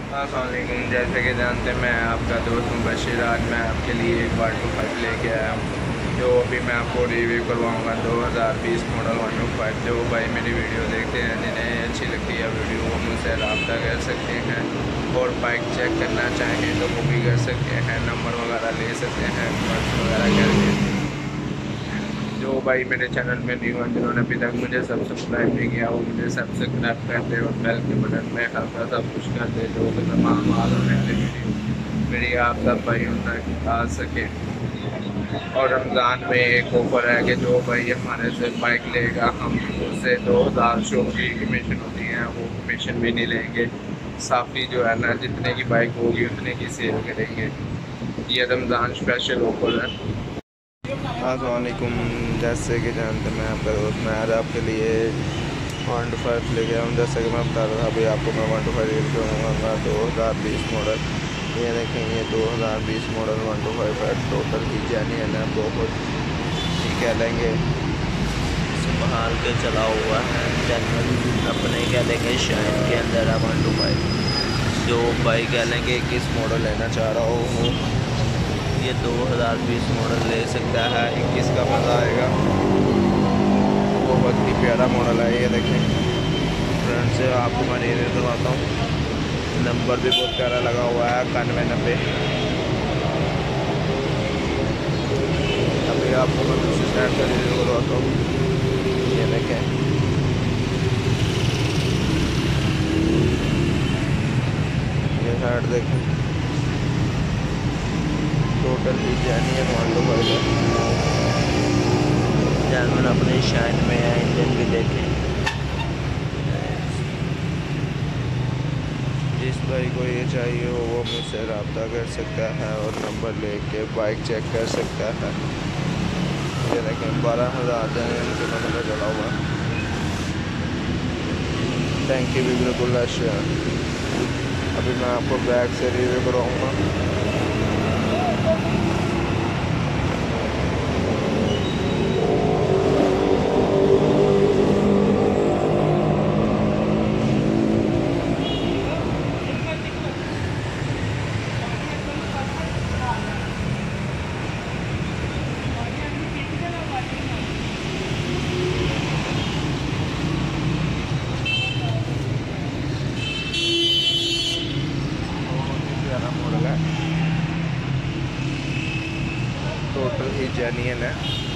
अस्सलामुअलैकुम। जैसे कि जानते हैं मैं आपका दोस्त मुबशिर। आज मैं आपके लिए एक 125 लेके आया हूँ जो अभी मैं आपको रिव्यू करवाऊँगा। 2020 मॉडल 125। जो भाई मेरी वीडियो देखते हैं, जिन्हें अच्छी लगती है वीडियो, वो मुझसे रब्ता कर सकते हैं और बाइक चेक करना चाहें तो वो भी कर सकते हैं। नंबर वगैरह ले सकते हैं सर्च वगैरह करके। जो भाई मेरे चैनल में न्यू है, जिन्होंने अभी तक मुझे सब्सक्राइब नहीं किया, वो मुझे सब्सक्राइब कर दे और बेल के बटन में हल्का सा पुश कर दे, जो कि तमाम आने वाली वीडियो मेरी आप सब भाइयों तक आ सके। और रमज़ान में एक ऑफर है कि जो भाई हमारे से बाइक लेगा, हम उससे 2000 शो की कमीशन होती है, वो कमीशन भी नहीं लेंगे। साफ़ी जो है ना, जितने की बाइक होगी उतने की सेल करेंगे। ये रमज़ान स्पेशल ऑफर है। अस्सलामुअलैकुम। जैसे कि जानते मैं आपका दोस्त, मैं आज आपके लिए 125 लेके आऊँ। जैसे कि मैं बता रहा था अभी आपको, मैं 125 रील करूँगा 2020 मॉडल। ये देखेंगे 2020 मॉडल 125 है। टोटल ही जेन्युइन है, बहुत ही कह लेंगे संभाल के चला हुआ है। जेन्युइन अपने कह लेंगे शाइन के अंदर है 125। जो भाई कह लेंगे किस मॉडल लेना चाह रहा हो, ये 2020 मॉडल ले सकता है। 21 का मज़ा आएगा। बहुत ही प्यारा मॉडल है। ये देखें, फ्रंट से आपको मैं रिव्यू करवाता हूँ। नंबर भी बहुत प्यारा लगा हुआ है, 9190। अभी आपको मैं दूसरी साइड का रिव्यू करवाता हूँ। ये देखें, ये साइड देखें, टोटल ही जेन्युइन 125 जेन्युइन अपने शाइन में है। इंजन भी देखें। जिस भाई को ये चाहिए हो वो मुझसे रब्ता कर सकता है और नंबर लेके बाइक चेक कर सकता है। ये देखें, 12,000 जेन्युइन किलोमीटर चला हुआ। टैंकी भी बिल्कुल रश है। अभी मैं आपको बैक से रिव्यू कराऊँगा। मॉडल है, टोटल ही जेन्युइन है।